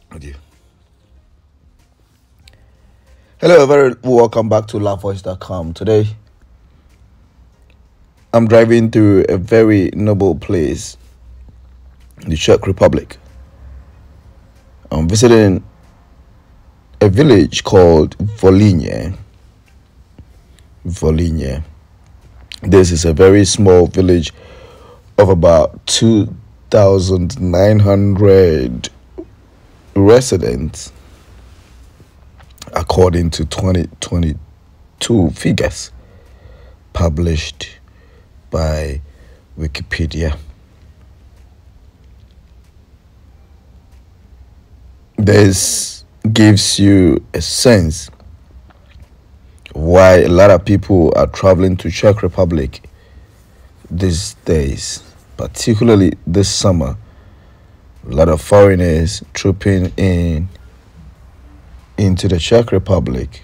With you. Hello, very welcome back to loudvoice.com. Today, I'm driving through a very noble place, the Czech Republic. I'm visiting a village called VOLYNÉ. VOLYNÉ. This is a very small village of about 2,900 residents, according to 2022 figures published by Wikipedia. This gives you a sense of why a lot of people are traveling to Czech Republic these days, particularly this summer. A lot of foreigners trooping into the Czech Republic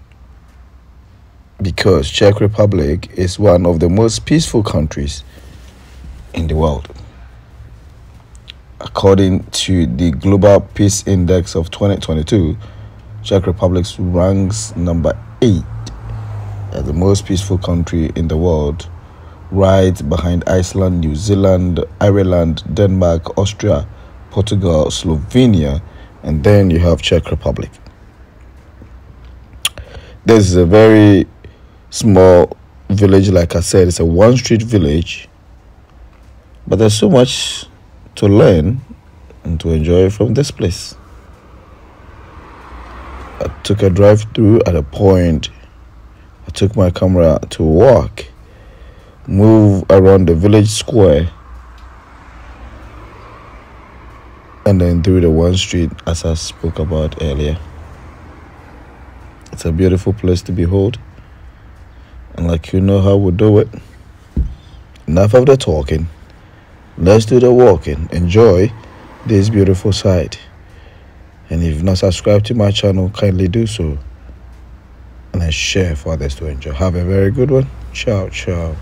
because Czech Republic is one of the most peaceful countries in the world. According to the Global Peace Index of 2022, Czech Republic ranks number 8 as the most peaceful country in the world, right behind Iceland, New Zealand, Ireland, Denmark, Austria, Portugal, Slovenia, and then you have Czech Republic. This is a very small village, like I said. It's a one-street village, but there's so much to learn and to enjoy from this place. I took a drive through at a point. I took my camera to walk, move around the village square, and then through the one street as I spoke about earlier. It's a beautiful place to behold, and like you know how we do it. Enough of the talking. Let's do the walking. Enjoy this beautiful sight. And if you've not subscribed to my channel, kindly do so, and then share for others to enjoy. Have a very good one. Ciao, ciao.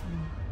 Mm.